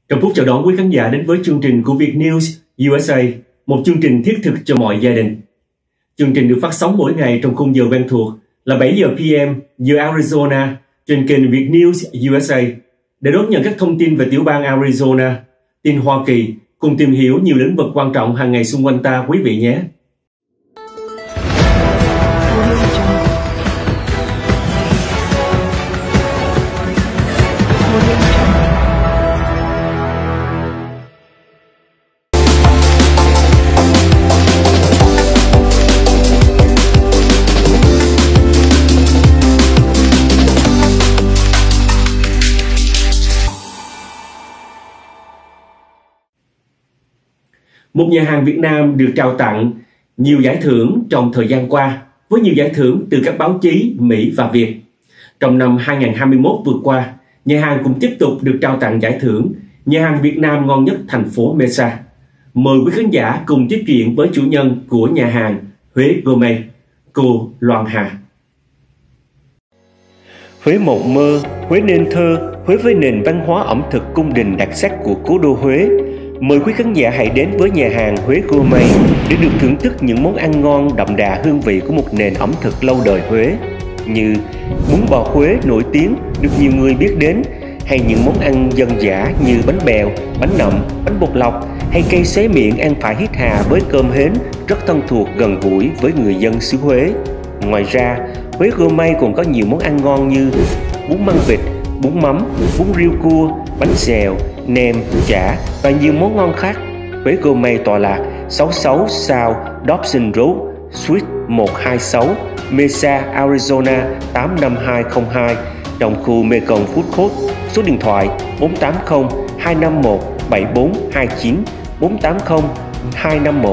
Trong phút chào đón quý khán giả đến với chương trình của Vietnews USA, một chương trình thiết thực cho mọi gia đình. Chương trình được phát sóng mỗi ngày trong khung giờ quen thuộc là 7 giờ PM giờ Arizona trên kênh Vietnews USA để đón nhận các thông tin về tiểu bang Arizona, tin Hoa Kỳ, cùng tìm hiểu nhiều lĩnh vực quan trọng hàng ngày xung quanh ta quý vị nhé. Một nhà hàng Việt Nam được trao tặng nhiều giải thưởng trong thời gian qua, với nhiều giải thưởng từ các báo chí Mỹ và Việt. Trong năm 2021 vừa qua, nhà hàng cũng tiếp tục được trao tặng giải thưởng nhà hàng Việt Nam ngon nhất thành phố Mesa. Mời quý khán giả cùng tiếp chuyện với chủ nhân của nhà hàng Huế Gourmet, cô Loan Hà. Huế mộng mơ, Huế nên thơ, Huế với nền văn hóa ẩm thực cung đình đặc sắc của cố đô Huế. Mời quý khán giả hãy đến với nhà hàng Huế Gourmet để được thưởng thức những món ăn ngon đậm đà hương vị của một nền ẩm thực lâu đời Huế, như bún bò Huế nổi tiếng được nhiều người biết đến, hay những món ăn dân dã như bánh bèo, bánh nậm, bánh bột lọc, hay cây xé miệng ăn phải hít hà với cơm hến rất thân thuộc gần gũi với người dân xứ Huế. Ngoài ra, Huế Gourmet còn có nhiều món ăn ngon như bún măng vịt, bún mắm, bún riêu cua, bánh xèo, nem, chả và nhiều món ngon khác. Huế Gourmet tọa lạc 66 South Dobson Road, Suite 126, Mesa, Arizona 85202, trong khu Mekong Food Court. Số điện thoại 480 251 7429, 480 251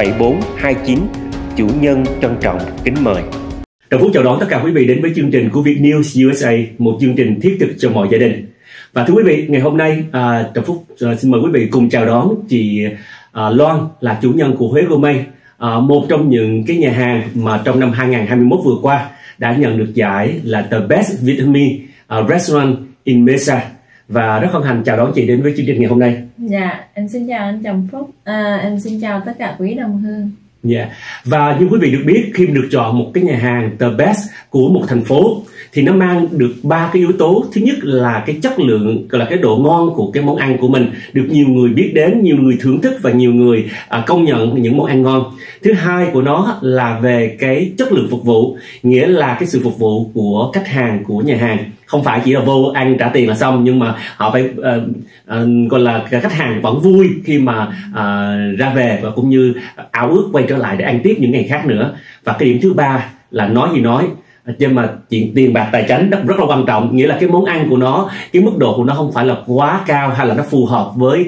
7429. Chủ nhân trân trọng kính mời. Trong phút chào đón tất cả quý vị đến với chương trình của Vietnews USA, một chương trình thiết thực cho mọi gia đình. Và thưa quý vị, ngày hôm nay trong phút xin mời quý vị cùng chào đón chị Loan, là chủ nhân của Huế Gourmet, một trong những cái nhà hàng mà trong năm 2021 vừa qua đã nhận được giải là The Best Vietnamese Restaurant in Mesa. Và rất hân hạnh chào đón chị đến với chương trình ngày hôm nay. Dạ, em xin chào anh Trọng Phúc, em xin chào tất cả quý đồng hương. Yeah. Và như quý vị được biết, khi được chọn một cái nhà hàng The Best của một thành phố thì nó mang được ba cái yếu tố. Thứ nhất là cái chất lượng, là cái độ ngon của cái món ăn của mình được nhiều người biết đến, nhiều người thưởng thức và nhiều người công nhận những món ăn ngon. Thứ hai của nó là về cái chất lượng phục vụ, nghĩa là cái sự phục vụ của khách hàng của nhà hàng không phải chỉ là vô ăn trả tiền là xong, nhưng mà họ phải gọi là khách hàng vẫn vui khi mà ra về, và cũng như ao ước quay trở lại để ăn tiếp những ngày khác nữa. Và cái điểm thứ ba là nói gì nói, nhưng mà chuyện tiền bạc tài chánh rất là quan trọng, nghĩa là cái món ăn của nó, cái mức độ của nó không phải là quá cao hay là nó phù hợp với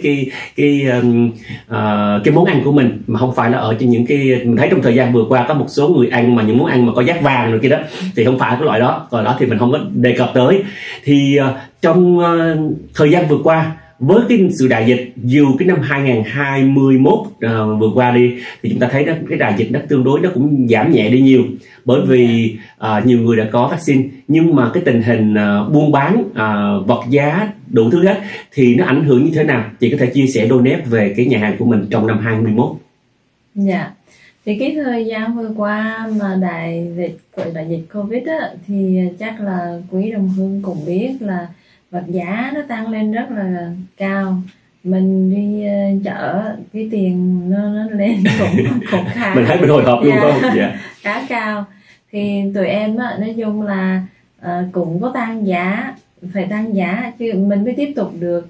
cái món ăn của mình, mà không phải là ở trên những cái mình thấy trong thời gian vừa qua có một số người ăn mà những món ăn mà có giác vàng rồi kia đó, thì không phải cái loại đó thì mình không có đề cập tới. Thì trong thời gian vừa qua, với cái sự đại dịch, dù cái năm 2021 vừa qua đi, thì chúng ta thấy đó, cái đại dịch nó tương đối nó cũng giảm nhẹ đi nhiều, bởi vì nhiều người đã có vaccine, nhưng mà cái tình hình buôn bán, vật giá, đủ thứ hết thì nó ảnh hưởng như thế nào? Chị có thể chia sẻ đôi nét về cái nhà hàng của mình trong năm 2021. Dạ, thì cái thời gian vừa qua mà đại dịch Covid á, thì chắc là quý đồng hương cũng biết là vật giá nó tăng lên rất là cao. Mình đi chợ cái tiền nó lên cũng khá mình thấy mình hồi hộp luôn không? Dạ. Khá cao. Thì tụi em á, nói chung là cũng có tăng giá, phải tăng giá chứ mình mới tiếp tục được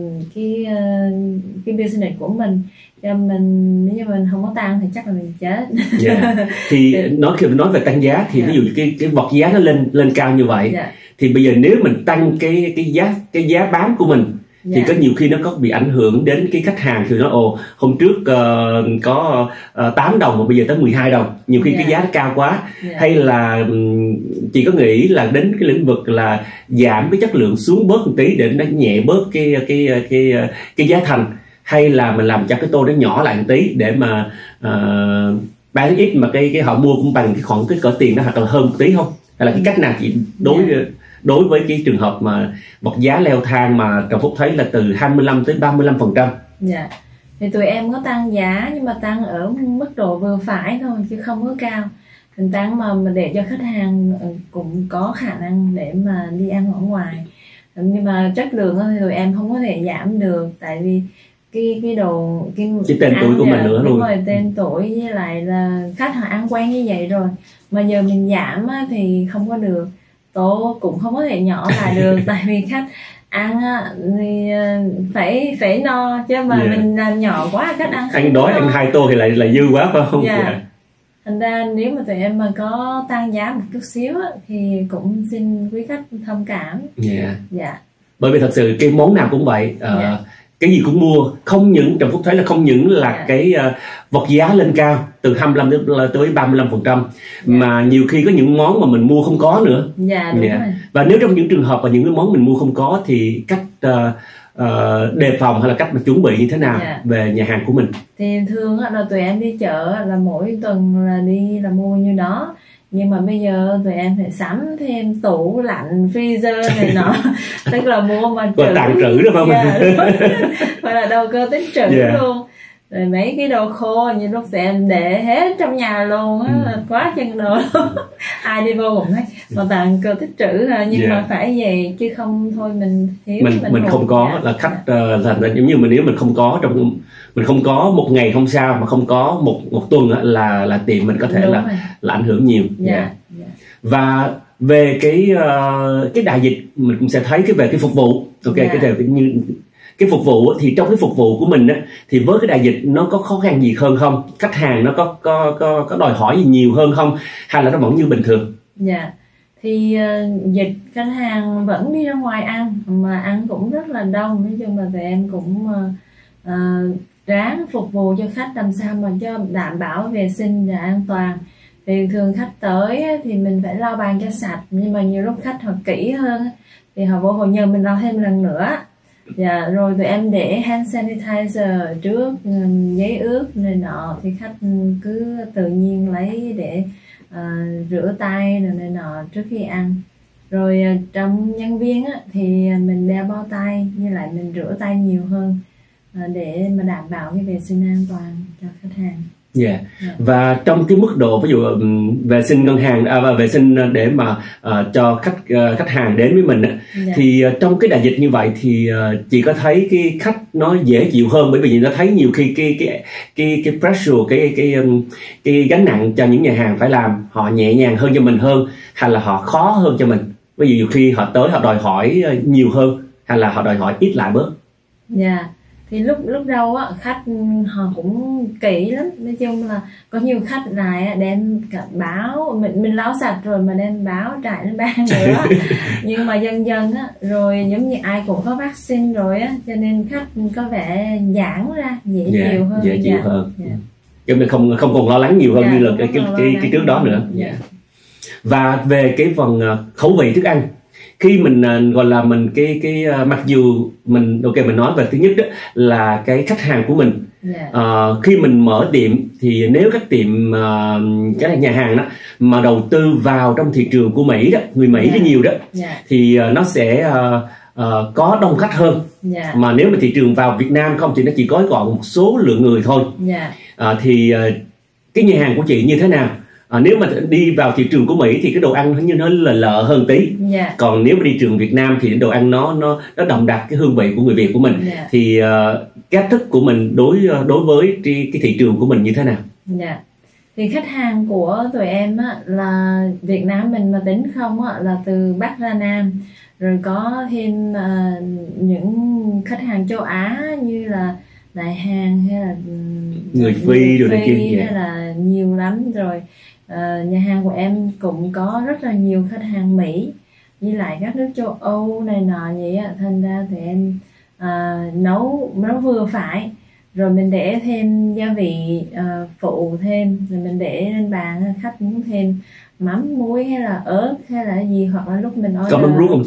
cái business của mình. Cho mình, nếu như mình không có tăng thì chắc là mình chết. Yeah. Thì khi mình nói về tăng giá thì ví dụ cái vật giá nó lên cao như vậy, thì bây giờ nếu mình tăng cái giá bán của mình thì có nhiều khi nó có bị ảnh hưởng đến cái khách hàng, thì nó hôm trước có 8 đồng mà bây giờ tới 12 đồng, nhiều khi cái giá nó cao quá. Hay là chị có nghĩ là đến cái lĩnh vực là giảm cái chất lượng xuống bớt một tí để nó nhẹ bớt cái giá thành, hay là mình làm cho cái tô nó nhỏ lại một tí để mà bán ít mà cái họ mua cũng bằng cái khoảng cái cỡ tiền đó hoặc là hơn một tí không? Hay là cái cách nào chị đối với cái trường hợp mà vật giá leo thang mà Trà Phúc thấy là từ 25 tới 35%? Dạ, thì tụi em có tăng giá nhưng mà tăng ở mức độ vừa phải thôi chứ không có cao. Mình tăng mà để cho khách hàng cũng có khả năng để mà đi ăn ở ngoài. Nhưng mà chất lượng thì tụi em không có thể giảm được, tại vì cái tên tuổi của mình nữa luôn. Rồi tên tuổi với lại là khách họ ăn quen như vậy rồi, mà giờ mình giảm thì không có được, tổ cũng không có thể nhỏ lại được tại vì khách ăn thì phải no chứ mà mình làm nhỏ quá khách ăn đói ăn 2 tô thì lại dư quá phải không? Thành ra nếu mà tụi em mà có tăng giá một chút xíu thì cũng xin quý khách thông cảm. Bởi vì thật sự cái món nào cũng vậy, cái gì cũng mua, không những Trà Phúc thấy là không những là cái vật giá lên cao từ 25 tới 35%, mà nhiều khi có những món mà mình mua không có nữa. Đúng rồi. Và nếu trong những trường hợp mà những cái món mình mua không có thì cách đề phòng hay là cách mà chuẩn bị như thế nào về nhà hàng của mình? Thì thường là tụi em đi chợ là mỗi tuần là đi là mua như đó, nhưng mà bây giờ tụi em phải sắm thêm tủ lạnh freezer này nọ tức là mua mà tàng trữ đúng không? phải là đầu cơ tích trữ luôn. Rồi mấy cái đồ khô như lúc tụi em để hết trong nhà luôn á, là quá chừng đồ ai đi vô cũng thấy mà tàng cơ tích trữ thôi, nhưng mà phải vậy chứ không thôi mình thiếu, mình không có là khách là giống như mình, nếu mình không có mình không có một ngày không sao, mà không có một tuần là tiệm mình có thể là ảnh hưởng nhiều. Và về cái đại dịch mình cũng sẽ thấy về cái phục vụ, cái phục vụ thì trong cái phục vụ của mình thì với cái đại dịch nó có khó khăn gì hơn không? Khách hàng nó có đòi hỏi gì nhiều hơn không, hay là nó vẫn như bình thường? Thì dịch khách hàng vẫn đi ra ngoài ăn, mà ăn cũng rất là đông. Nói chung là tụi em cũng ráng phục vụ cho khách làm sao mà cho đảm bảo vệ sinh và an toàn. Thì thường khách tới thì mình phải lau bàn cho sạch, nhưng mà nhiều lúc khách họ kỹ hơn thì họ vô nhờ mình lau thêm lần nữa. Rồi tụi em để hand sanitizer trước, giấy ướt này nọ, thì khách cứ tự nhiên lấy để rửa tay rồi này nọ trước khi ăn. Rồi trong nhân viên thì mình đeo bao tay, với lại mình rửa tay nhiều hơn để mà đảm bảo cái vệ sinh an toàn cho khách hàng. Và trong cái mức độ ví dụ vệ sinh ngân hàng và vệ sinh để mà cho khách hàng đến với mình thì trong cái đại dịch như vậy thì chị có thấy cái khách nó dễ chịu hơn, bởi vì nó thấy nhiều khi cái pressure, cái gánh nặng cho những nhà hàng phải làm, họ nhẹ nhàng hơn cho mình hơn, hay là họ khó hơn cho mình? Ví dụ nhiều khi họ tới họ đòi hỏi nhiều hơn, hay là họ đòi hỏi ít lại bớt? Thì lúc đầu khách họ cũng kỹ lắm. Nói chung là có nhiều khách lại đem cả báo, mình lau sạch rồi mà đem báo trải lên bàn nữa nhưng mà dần dần rồi giống như ai cũng có vaccine rồi cho nên khách có vẻ giãn ra, dễ chịu hơn. Dễ chịu hơn. Chứ mình không còn lo lắng nhiều hơn như là cái trước đó nữa. Và về cái phần khẩu vị thức ăn, khi mình gọi là mình mặc dù mình mình nói về thứ nhất đó là cái khách hàng của mình, khi mình mở tiệm thì nếu các tiệm cái nhà hàng đó mà đầu tư vào trong thị trường của Mỹ đó, người Mỹ rất nhiều đó, thì nó sẽ có đông khách hơn. Mà nếu mà thị trường vào Việt Nam không thì nó chỉ gói gọn một số lượng người thôi. Thì cái nhà hàng của chị như thế nào? Nếu mà đi vào thị trường của Mỹ thì cái đồ ăn như nó lợ hơn tí. Còn nếu mà đi trường Việt Nam thì đồ ăn nó đậm đặc cái hương vị của người Việt của mình. Thì cách thức của mình đối với cái thị trường của mình như thế nào? Thì khách hàng của tụi em là Việt Nam mình mà tính không là từ Bắc ra Nam, rồi có thêm những khách hàng châu Á như là Đại Hàn hay là người Phi rồi này kia, hay là nhiều lắm rồi. Nhà hàng của em cũng có rất là nhiều khách hàng Mỹ với lại các nước châu Âu này nọ vậy thành ra thì em nấu nó vừa phải, rồi mình để thêm gia vị phụ thêm, rồi mình để lên bàn, khách muốn thêm mắm muối hay là ớt hay là gì, hoặc là lúc mình order có mắm ruốc không chị?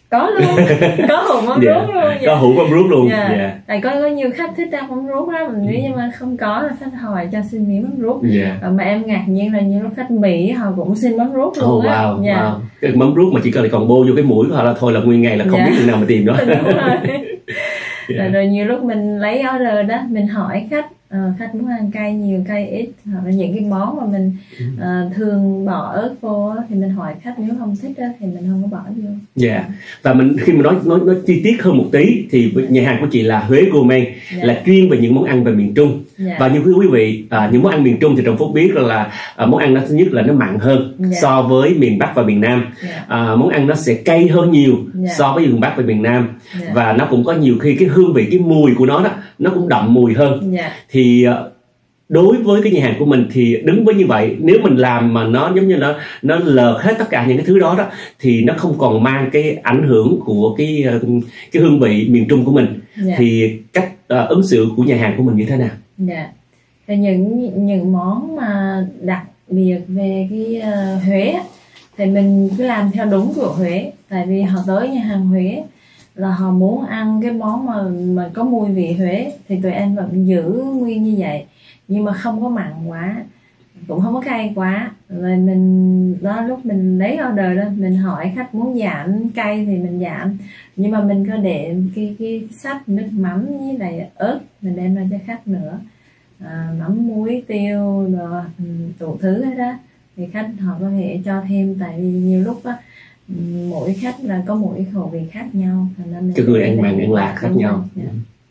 Có luôn, có hũ mắm Dạ. ruốc luôn. Có hũ mắm ruốc luôn. Dạ. Dạ. Tại có nhiều khách thích ăn mắm ruốc lắm, nếu như mà không có là khách hỏi cho xin miếng mắm ruốc. Dạ. Mà em ngạc nhiên là nhiều lúc khách Mỹ họ cũng xin mắm ruốc luôn á. Wow, Dạ. wow. Cái mắm ruốc mà chỉ cần là còn bô vô cái mũi của họ là thôi là nguyên ngày là không Dạ. biết đường nào mà tìm đó. Đúng rồi. Dạ. Rồi nhiều lúc mình lấy order đó, mình hỏi khách khách muốn ăn cay nhiều cay ít, hoặc là những cái món mà mình thường bỏ ớt vô á, thì mình hỏi khách, nếu không thích á, thì mình không có bỏ vô. Dạ. Và mình khi mà nói chi tiết hơn một tí thì nhà hàng của chị là Huế Gourmet, Dạ. là chuyên về những món ăn về miền Trung. Dạ. Và như quý vị những món ăn miền Trung thì Trọng Phúc biết là món ăn nó thứ nhất là nó mặn hơn Dạ. so với miền Bắc và miền Nam. Dạ. Món ăn nó sẽ cay hơn nhiều Dạ. so với miền Bắc và miền Nam. Dạ. Và nó cũng có nhiều khi cái hương vị, cái mùi của nó đó nó cũng đậm mùi hơn. Dạ. Thì đối với cái nhà hàng của mình thì đứng với như vậy, nếu mình làm mà nó giống như nó lợt hết tất cả những cái thứ đó đó thì nó không còn mang cái ảnh hưởng của cái hương vị miền Trung của mình. Dạ. Thì cách ứng xử của nhà hàng của mình như thế nào? Dạ. Thì những món mà đặc biệt về cái Huế á, thì mình cứ làm theo đúng của Huế. Tại vì họ tới nhà hàng Huế là họ muốn ăn cái món mà có mùi vị Huế, thì tụi em vẫn giữ nguyên như vậy, nhưng mà không có mặn quá, cũng không có cay quá. Rồi mình đó, lúc mình lấy order đó, mình hỏi khách muốn giảm cay thì mình giảm, nhưng mà mình có để cái sách nước mắm với lại ớt mình đem ra cho khách nữa, mắm muối tiêu rồi đủ thứ hết đó, thì khách họ có thể cho thêm. Tại vì nhiều lúc á, mỗi khách là có mỗi khẩu vị khác nhau, thành ra mình Cái người ăn mặn ăn lạc khác nhau. Yeah.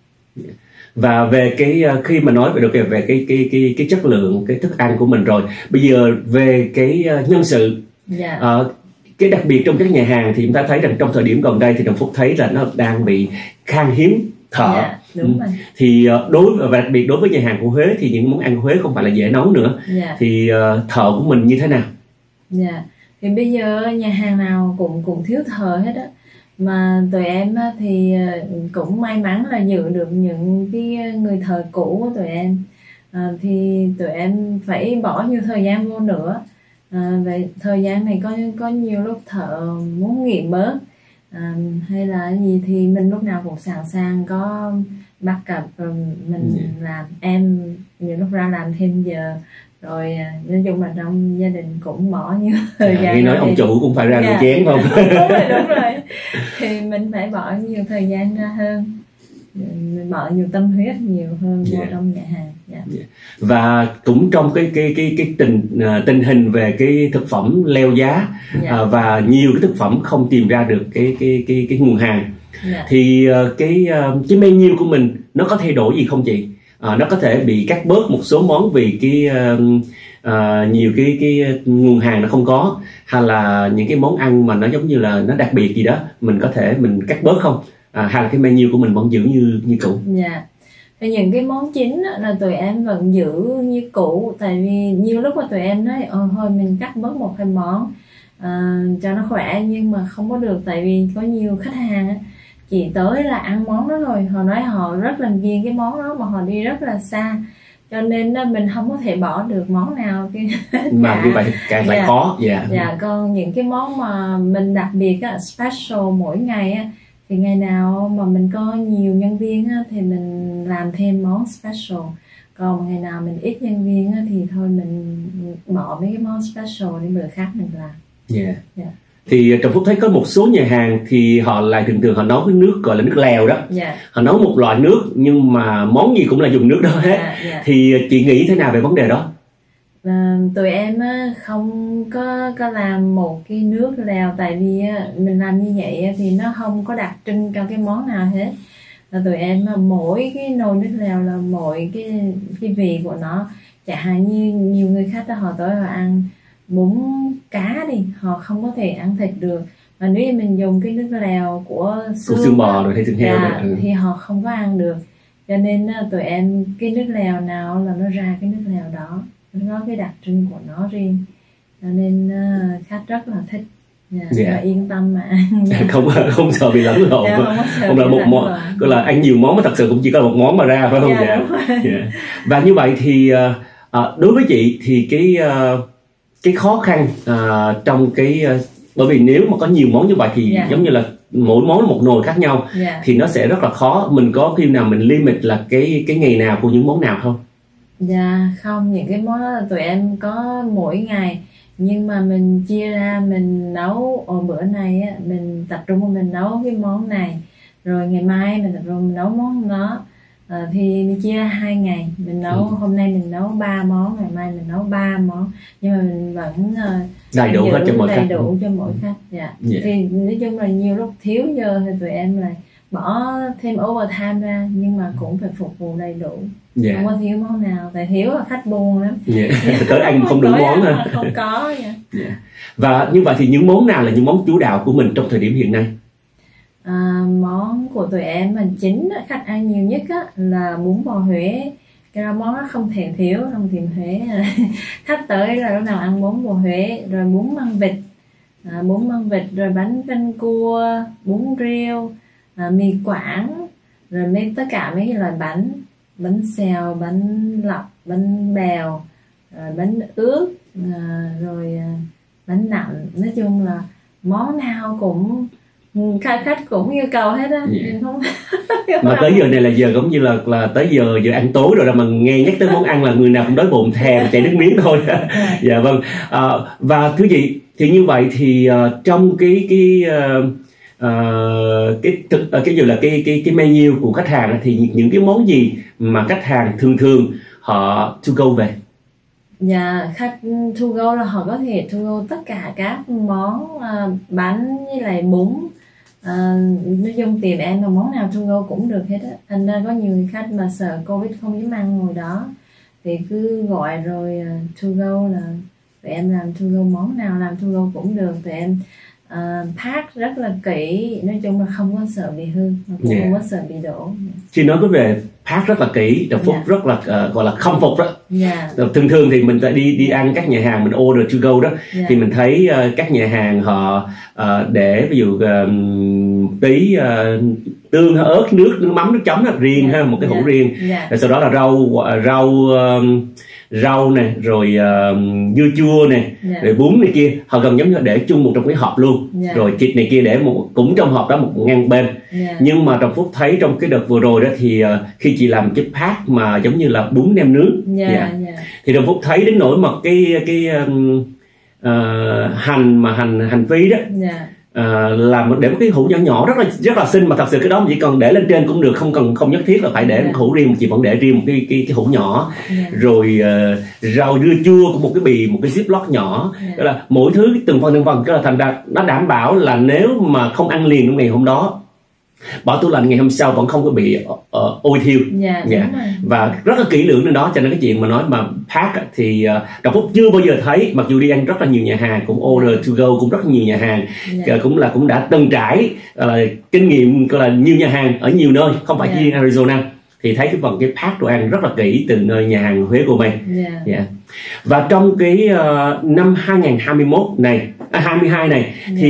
Và về cái khi mà nói được về cái chất lượng cái thức ăn của mình rồi, bây giờ về cái nhân sự. Yeah. Cái đặc biệt trong các nhà hàng thì chúng ta thấy rằng trong thời điểm gần đây thì Đồng Phúc thấy là nó đang bị khan hiếm thợ. Yeah, đúng rồi. Thì và đặc biệt đối với nhà hàng của Huế thì những món ăn Huế không phải là dễ nấu nữa. Yeah. Thì thợ của mình như thế nào? Dạ. Thì bây giờ nhà hàng nào cũng thiếu thợ hết á, mà tụi em á, thì cũng may mắn là giữ được những cái người thợ cũ của tụi em. Thì tụi em phải bỏ nhiều thời gian vô nữa. Vậy thời gian này có nhiều lúc thợ muốn nghỉ bớt hay là gì thì mình lúc nào cũng sẵn sàng có backup, rồi mình làm. Em nhiều lúc ra làm thêm giờ, rồi nói chung là trong gia đình cũng bỏ nhiều thời gian. Khi nói ông chủ cũng phải ra rửa chén không? Đúng rồi. Thì mình phải bỏ nhiều thời gian ra hơn, mình bỏ nhiều tâm huyết nhiều hơn vô trong nhà hàng. Và cũng trong cái tình hình về cái thực phẩm leo giá, và nhiều cái thực phẩm không tìm ra được cái nguồn hàng, thì cái menu của mình nó có thay đổi gì không chị? Nó có thể bị cắt bớt một số món vì nhiều cái nguồn hàng nó không có, hay là những cái món ăn mà nó giống như là nó đặc biệt gì đó mình có thể mình cắt bớt không, hay là cái menu của mình vẫn giữ như cũ? Dạ. Thì những cái món chính là tụi em vẫn giữ như cũ, tại vì nhiều lúc mà tụi em nói thôi mình cắt bớt một hai món cho nó khỏe, nhưng mà không có được. Tại vì có nhiều khách hàng chỉ tới là ăn món đó thôi, họ nói họ rất là ghiền cái món đó mà họ đi rất là xa, cho nên mình không có thể bỏ được món nào mà như vậy càng lại khó. Dạ. Còn những cái món mà mình đặc biệt special mỗi ngày thì ngày nào mà mình có nhiều nhân viên thì mình làm thêm món special, còn ngày nào mình ít nhân viên thì thôi mình bỏ mấy cái món special để bữa khác mình làm. Thì Trọng Phúc thấy có một số nhà hàng thì họ lại thường họ nấu cái nước gọi là nước lèo đó. Họ nấu một loại nước nhưng mà món gì cũng là dùng nước đó hết. Thì chị nghĩ thế nào về vấn đề đó? Tụi em không có làm một cái nước lèo, tại vì mình làm như vậy thì nó không có đặc trưng cho cái món nào hết. Tụi em mỗi cái nồi nước lèo là mỗi cái vị của nó. Chẳng hạn như nhiều người khách họ tới họ ăn bún cá đi, họ không có thể ăn thịt được, mà nếu như mình dùng cái nước lèo của xương bò rồi hay xương heo thì họ không có ăn được. Cho nên tụi em cái nước lèo nào là nó ra cái nước lèo đó, nó có cái đặc trưng của nó riêng, cho nên khách rất là thích. Và yên tâm mà ăn. không sợ bị lẫn lộn. Không là một món, gọi là ăn nhiều món mà thật sự cũng chỉ có một món mà ra, phải không? Và như vậy thì đối với chị thì cái khó khăn trong bởi vì nếu mà có nhiều món như vậy thì giống như là mỗi món là một nồi khác nhau, thì nó sẽ rất là khó. Mình có khi nào mình limit là cái ngày nào của những món nào không? Dạ không, những cái món đó là tụi em có mỗi ngày, nhưng mà mình chia ra mình nấu. Bữa này á, mình tập trung mình nấu cái món này, rồi ngày mai mình tập trung mình nấu món đó. Thì mình chia ra 2 ngày, mình nấu hôm nay mình nấu 3 món, ngày mai mình nấu 3 món, nhưng mà mình vẫn đầy đủ hết cho mỗi khách. Đầy đủ cho mỗi khách. Thì nói chung là nhiều lúc thiếu giờ thì tụi em lại bỏ thêm overtime ra, nhưng mà cũng phải phục vụ đầy đủ. Không có thiếu món nào, tại thiếu là khách buồn lắm. Tới ăn không đủ món ha. Không có. Và như vậy thì những món nào là những món chủ đạo của mình trong thời điểm hiện nay? Món của tụi em mà chính khách ăn nhiều nhất á, là bún bò Huế. Cái đó món đó không thể thiếu trong tiệm Huế. Khách tới là lúc nào ăn bún bò Huế, rồi bún măng vịt, rồi bánh canh cua, bún riêu, mì Quảng, rồi tất cả mấy cái loại bánh xèo, bánh lọc, bánh bèo, bánh ướt, rồi bánh nậm. Nói chung là món nào cũng khách cũng yêu cầu hết á. Không mà tới giờ này là giờ cũng như là tới giờ ăn tối rồi, mà nghe nhắc tới món ăn là người nào cũng đói bụng thèm chảy nước miếng thôi. Dạ vâng. Và thưa chị, thì như vậy thì trong cái menu của khách hàng thì những cái món gì mà khách hàng thường họ to go về? Dạ, khách to go là họ có thể to go tất cả các món bánh với lại bún. Nói chung tiệm em mà món nào to go cũng được hết á. Thành ra có nhiều khách mà sợ Covid không dám ăn ngồi đó thì cứ gọi rồi to go, là tụi em làm to go, món nào làm to go cũng được. Tụi em pack rất là kỹ, nói chung là không có sợ bị hư, cũng không có sợ bị đổ. Khi nói về pack rất là kỹ, The Food rất là gọi là khâm phục đó. Thường thì mình đi ăn các nhà hàng, mình order to go đó, thì mình thấy các nhà hàng họ để ví dụ tí tương, ớt, nước mắm, nước chấm riêng ha, một cái hũ riêng. Rồi sau đó là rau này, rồi dưa chua này, rồi bún này kia, họ gần giống như để chung một trong cái hộp luôn. Rồi thịt này kia để cũng trong hộp đó, một ngăn bên. Nhưng mà Trọng Phúc thấy trong cái đợt vừa rồi đó thì khi chị làm cái pack mà giống như là bún nem nướng, thì Trọng Phúc thấy đến nỗi mà cái hành phi đó, làm để một cái hũ nhỏ nhỏ rất là xinh, mà thật sự cái đó mình chỉ cần để lên trên cũng được, không nhất thiết là phải để một hũ riêng, chị vẫn để riêng một cái hũ nhỏ. Rồi rau dưa chua của một cái ziploc nhỏ. Đó là mỗi thứ từng phần cái là thành ra nó đảm bảo là nếu mà không ăn liền trong ngày hôm đó, bỏ tủ lạnh ngày hôm sau vẫn không có bị ôi thiêu. Và rất là kỹ lưỡng nên đó, cho nên cái chuyện mà nói mà pack thì Trọng Phúc chưa bao giờ thấy, mặc dù đi ăn rất là nhiều nhà hàng, cũng order to go cũng rất nhiều nhà hàng, cũng đã từng trải kinh nghiệm là nhiều nhà hàng ở nhiều nơi, không phải chỉ riêng Arizona, thì thấy cái phần cái pack đồ ăn rất là kỹ từ nơi nhà hàng Huế Gourmet. Và trong cái năm 2021 này 22 này thì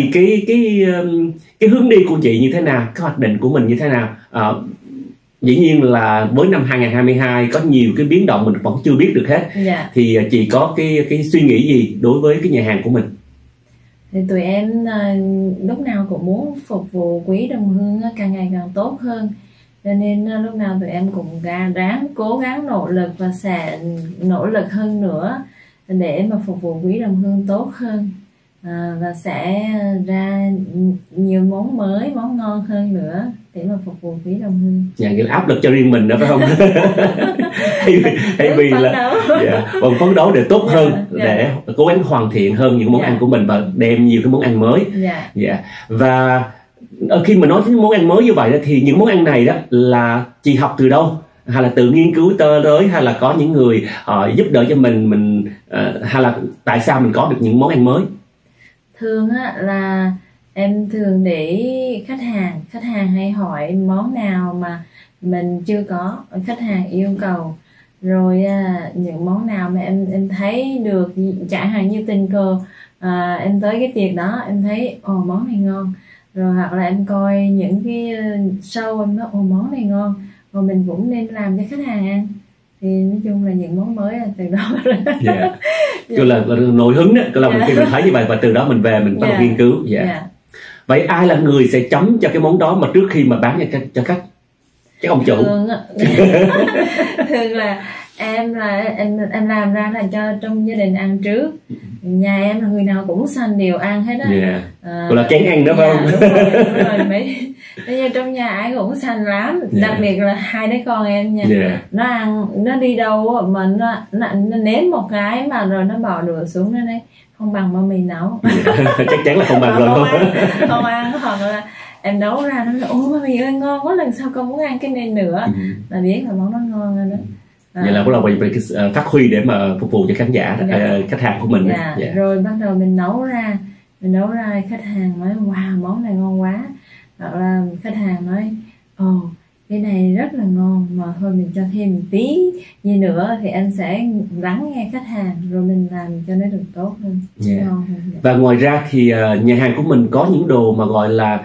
cái hướng đi của chị như thế nào, cái hoạch định của mình như thế nào? Dĩ nhiên là với năm 2022 có nhiều cái biến động mình vẫn chưa biết được hết. Thì chị có cái suy nghĩ gì đối với cái nhà hàng của mình? Thì tụi em lúc nào cũng muốn phục vụ quý đồng hương càng ngày càng tốt hơn, cho nên lúc nào tụi em cũng ráng cố gắng nỗ lực và sẽ nỗ lực hơn nữa để mà phục vụ quý đồng hương tốt hơn, và sẽ ra nhiều món mới, món ngon hơn nữa để mà phục vụ quý đồng hương. Cái áp lực cho riêng mình đó phải không? hay vì là còn phấn đấu để tốt hơn, để cố gắng hoàn thiện hơn những món ăn của mình và đem nhiều cái món ăn mới. Và khi mà nói đến món ăn mới như vậy đó, thì những món ăn này đó là chị học từ đâu, hay là tự nghiên cứu tới, hay là có những người giúp đỡ cho mình hay là tại sao mình có được những món ăn mới? Thường là em thường để khách hàng hay hỏi món nào mà mình chưa có, khách hàng yêu cầu, rồi những món nào mà em thấy được, chẳng hạn như tình cờ em tới cái tiệc đó em thấy món này ngon, rồi hoặc là em coi những cái show em nói món này ngon, rồi mình cũng nên làm cho khách hàng ăn. Thì nói chung là những món mới là từ đó ra. Là nổi hứng đó, là khi mình thấy như vậy và từ đó mình về mình bắt đầu nghiên cứu. Vậy ai là người sẽ chấm cho cái món đó mà trước khi mà bán cho khách? Cái ông chủ. Thường là em làm ra là cho trong gia đình ăn trước. Nhà em là người nào cũng sành đều ăn hết á. Gọi là chén ăn đó phải không? Đúng rồi. Bây giờ trong nhà ai cũng sành lắm. Đặc biệt là hai đứa con em nha. Nó ăn, nó đi đâu mà nó nếm một cái mà rồi nó bỏ đũa xuống nó đấy, không bằng mà mình nấu. Chắc chắn là không bằng rồi. Không ăn, hoặc là em nấu ra nó nói ôi mày ơi ngon quá, lần sau con muốn ăn cái này nữa, là biết là món nó ngon rồi đó. Vậy là cũng là về cái phát huy để mà phục vụ cho khán giả, khách hàng của mình. Rồi bắt đầu mình nấu ra khách hàng nói wow món này ngon quá, hoặc là khách hàng nói ồ cái này rất là ngon mà thôi mình cho thêm một tí gì nữa, thì anh sẽ lắng nghe khách hàng rồi mình làm cho nó được tốt hơn, ngon hơn. Và ngoài ra thì nhà hàng của mình có những đồ mà gọi là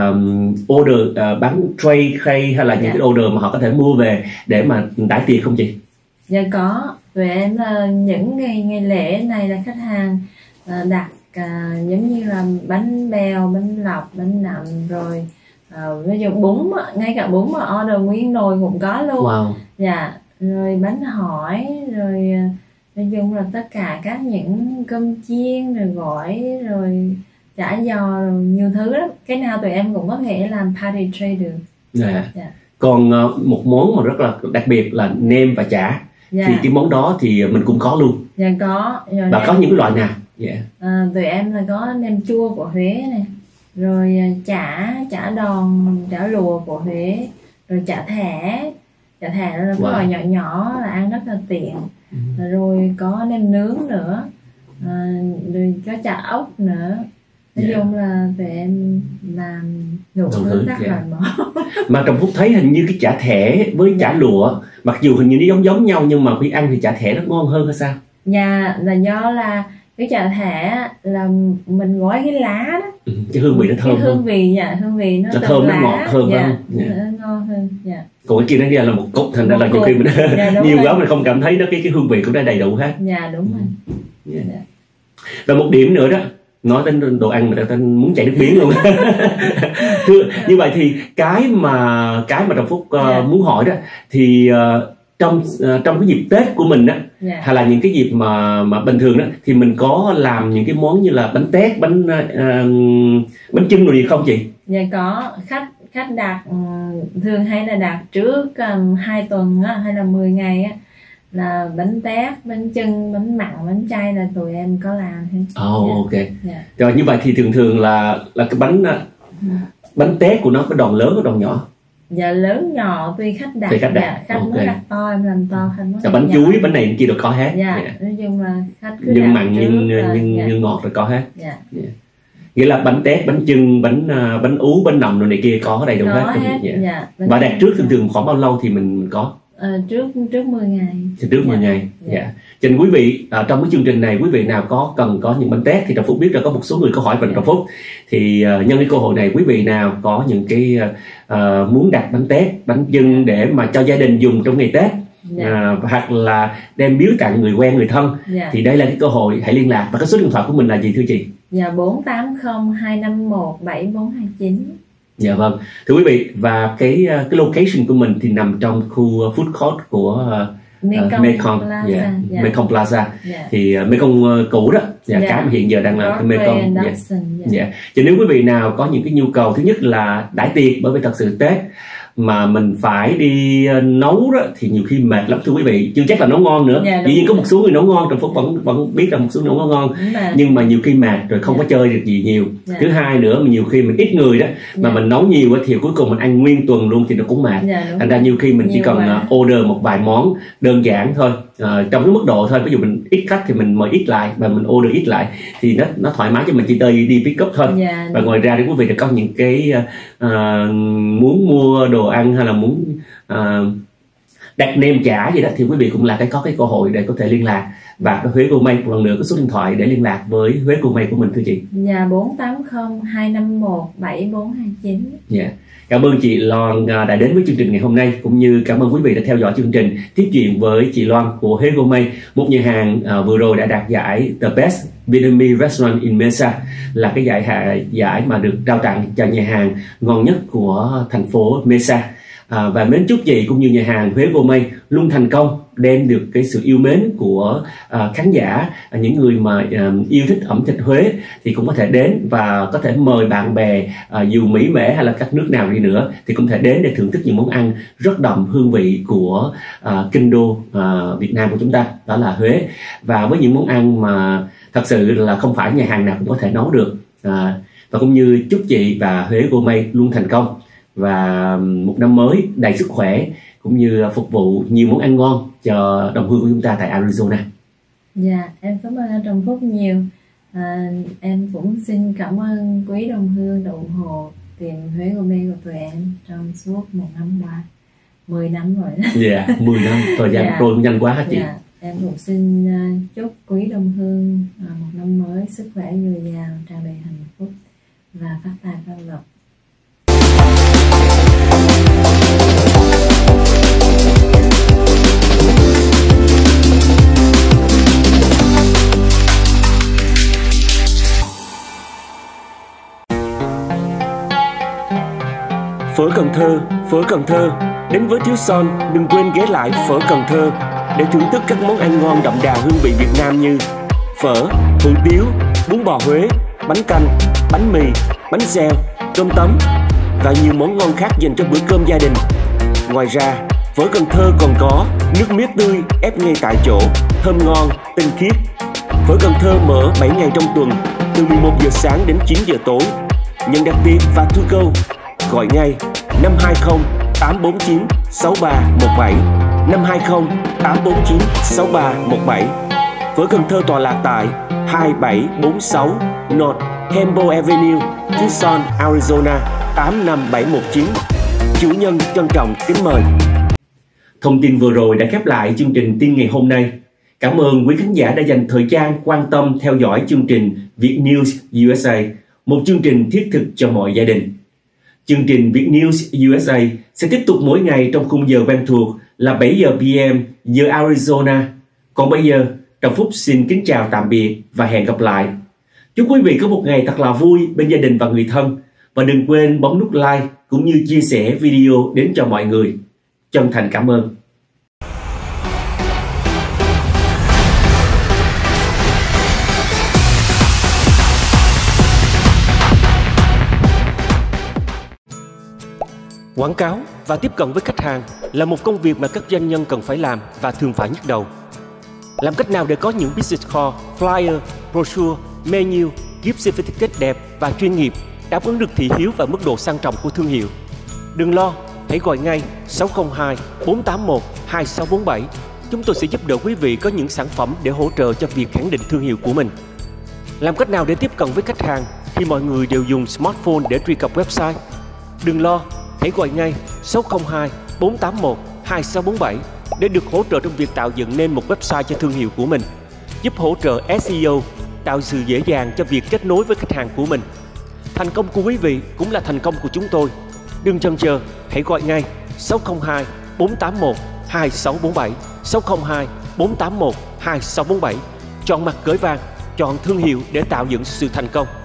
order, bán tray hay là những cái order mà họ có thể mua về để mà đãi tiệc không chị? Dạ có, tụi em là những ngày lễ này là khách hàng đặt giống như là bánh bèo, bánh lọc, bánh nậm, rồi ví dụ bún, ngay cả bún mà order nguyên nồi cũng có luôn. Dạ, rồi bánh hỏi, rồi nói chung là tất cả các những cơm chiên, rồi gỏi, rồi chả giò, rồi nhiều thứ lắm. Cái nào tụi em cũng có thể làm party tray được. Còn một món mà rất là đặc biệt là nem và chả. Thì cái món đó thì mình cũng có luôn. Dạ có. Rồi và có những cái loại nào? Tụi em là có nem chua của Huế này, rồi chả đòn, chả lùa của Huế, rồi chả thẻ đó là cái loại nhỏ nhỏ là ăn rất là tiện. Rồi có nem nướng nữa, rồi có chả ốc nữa. Nói chung là tụi em làm đủ thứ các loại món. Mà Trầm Phúc thấy hình như cái chả thẻ với chả lụa, mặc dù hình như nó giống nhau nhưng mà khi ăn thì chả thẻ nó ngon hơn hay sao? Dạ, là do là cái chả thẻ là mình gói cái lá đó, cái hương vị nó thơm. Cái hương vị nó thơm, nó ngọt hơn. Nó ngon hơn. Còn cái kia nó ra là một cục, thành ra là nhiều khi mình nhiều quá mình không cảm thấy nó cái hương vị cũng đã đầy đủ hết. Dạ đúng rồi. Và một điểm nữa đó, nói đến đồ ăn mà ta muốn chảy nước miếng luôn. Như vậy thì cái mà Trầm Phúc muốn hỏi đó thì trong cái dịp Tết của mình á, hay là những cái dịp mà bình thường đó, thì mình có làm những cái món như là bánh tét, bánh chưng rồi gì không chị? Dạ có, khách đặt thường hay là đặt trước 2 tuần á, hay là 10 ngày á, là bánh tét, bánh chưng, bánh mặn, bánh chay là tụi em có làm hết. Ok. Rồi như vậy thì thường là cái bánh tét của nó có đòn lớn, có đòn nhỏ? Dạ lớn nhỏ tùy khách đặt. Khách muốn đặt to em làm to, khách muốn bánh chuối, bánh này kia đều có hết. Nói chung là khách cứ nhưng mặn nhưng ngọt rồi có hết. Nghĩa là bánh tét, bánh chưng, bánh ú, bánh nậm rồi này kia có đầy đủ hết. Và đặt trước thường khoảng bao lâu thì mình có? Trước 10 ngày. Trước 10 ngày. Cho nên quý vị trong cái chương trình này, quý vị nào cần có những bánh tét thì Trầm Phúc biết là có một số người câu hỏi về Trầm Phúc, thì nhân cái cơ hội này quý vị nào có những cái muốn đặt bánh tét, bánh chưng để mà cho gia đình dùng trong ngày Tết, hoặc là đem biếu tặng người quen, người thân, thì đây là cái cơ hội, hãy liên lạc. Và cái số điện thoại của mình là gì thưa chị? 480 251 7429. Dạ vâng, thưa quý vị, và cái location của mình thì nằm trong khu food court của Mekong Plaza. Thì Mekong cũ đó, cái mà hiện giờ đang là cái Mekong. Cho nếu quý vị nào có những cái nhu cầu, thứ nhất là đãi tiệc, bởi vì thật sự Tết mà mình phải đi nấu đó thì nhiều khi mệt lắm thưa quý vị, chưa chắc là nấu ngon nữa. Dĩ nhiên có một số người nấu ngon, Trầm Phúc vẫn biết là một số người nấu ngon, nhưng mà nhiều khi mệt rồi không có chơi được gì nhiều. Thứ hai nữa, mà nhiều khi mình ít người đó mà mình nấu nhiều thì cuối cùng mình ăn nguyên tuần luôn thì nó cũng mệt. Thành ra nhiều khi mình chỉ cần order một vài món đơn giản thôi, trong cái mức độ thôi. Ví dụ mình ít khách thì mình mời ít lại, và mình order ít lại thì nó thoải mái cho mình, chỉ đi pick up thôi. Và ngoài ra thì quý vị đã có những cái muốn mua đồ ăn hay là muốn đặt nem chả gì đó thì quý vị cũng là có cái cơ hội để có thể liên lạc. Và cái Huế Gourmet một lần nữa có số điện thoại để liên lạc với Huế Gourmet của mình thưa chị. 480 251 7429. Cảm ơn chị Loan đã đến với chương trình ngày hôm nay, cũng như cảm ơn quý vị đã theo dõi chương trình tiếp chuyện với chị Loan của Huế Gourmet, một nhà hàng vừa rồi đã đạt giải The Best Vietnamese Restaurant in Mesa, là cái giải mà được trao tặng cho nhà hàng ngon nhất của thành phố Mesa. Và mến chúc chị cũng như nhà hàng Huế Gourmet luôn thành công, đem được cái sự yêu mến của khán giả, những người mà yêu thích ẩm thực Huế thì cũng có thể đến và có thể mời bạn bè dù Mỹ Mễ hay là các nước nào đi nữa thì cũng thể đến để thưởng thức những món ăn rất đậm hương vị của kinh đô Việt Nam của chúng ta, đó là Huế. Và với những món ăn mà thật sự là không phải nhà hàng nào cũng có thể nấu được, và cũng như chúc chị và Huế Gourmet luôn thành công và một năm mới đầy sức khỏe cũng như phục vụ nhiều món ăn ngon cho đồng hương của chúng ta tại Arizona. Dạ, em cảm ơn anh Trọng Phúc nhiều. Em cũng xin cảm ơn quý đồng hương đã ủng hộ tiệm Huế Gourmet của tụi em trong suốt 1 năm qua, 10 năm rồi. Dạ, 10 năm, thời gian trôi nhanh quá hả chị? Dạ, em cũng xin chúc quý đồng hương một năm mới sức khỏe dồi dào, tràn đầy hạnh phúc và phát tài phát lộc. Phở Cần Thơ, đến với Tucson đừng quên ghé lại Phở Cần Thơ để thưởng thức các món ăn ngon đậm đà hương vị Việt Nam như phở, hủ tiếu, bún bò Huế, bánh canh, bánh mì, bánh xèo, cơm tấm và nhiều món ngon khác dành cho bữa cơm gia đình. Ngoài ra, Phở Cần Thơ còn có nước mía tươi ép ngay tại chỗ, thơm ngon, tinh khiết. Phở Cần Thơ mở 7 ngày trong tuần, từ 11 giờ sáng đến 9 giờ tối. Nhận đặt tiền và to go, gọi ngay 520 849 6317, 520 849 6317. Phở Cần Thơ tọa lạc tại 2746 North Campbell Avenue, Tucson, Arizona 85719. Chủ nhân trân trọng kính mời. Thông tin vừa rồi đã khép lại chương trình tin ngày hôm nay. Cảm ơn quý khán giả đã dành thời gian quan tâm theo dõi chương trình Việt News USA, một chương trình thiết thực cho mọi gia đình. Chương trình Việt News USA sẽ tiếp tục mỗi ngày trong khung giờ quen thuộc là 7 giờ PM giờ Arizona. Còn bây giờ, Trọng Phúc xin kính chào tạm biệt và hẹn gặp lại. Chúc quý vị có một ngày thật là vui bên gia đình và người thân. Và đừng quên bấm nút like cũng như chia sẻ video đến cho mọi người. Chân thành cảm ơn. Quảng cáo và tiếp cận với khách hàng là một công việc mà các doanh nhân cần phải làm và thường phải nhức đầu. Làm cách nào để có những business card, flyer, brochure, menu, gift certificate đẹp và chuyên nghiệp, đáp ứng được thị hiếu và mức độ sang trọng của thương hiệu? Đừng lo, hãy gọi ngay 602 481 2647. Chúng tôi sẽ giúp đỡ quý vị có những sản phẩm để hỗ trợ cho việc khẳng định thương hiệu của mình. Làm cách nào để tiếp cận với khách hàng khi mọi người đều dùng smartphone để truy cập website? Đừng lo, hãy gọi ngay 602 481 2647 để được hỗ trợ trong việc tạo dựng nên một website cho thương hiệu của mình, giúp hỗ trợ SEO, tạo sự dễ dàng cho việc kết nối với khách hàng của mình. Thành công của quý vị cũng là thành công của chúng tôi. Đừng chần chờ, hãy gọi ngay 602 481 2647, 602 481 2647. Chọn mặt gửi vàng, chọn thương hiệu để tạo dựng sự thành công.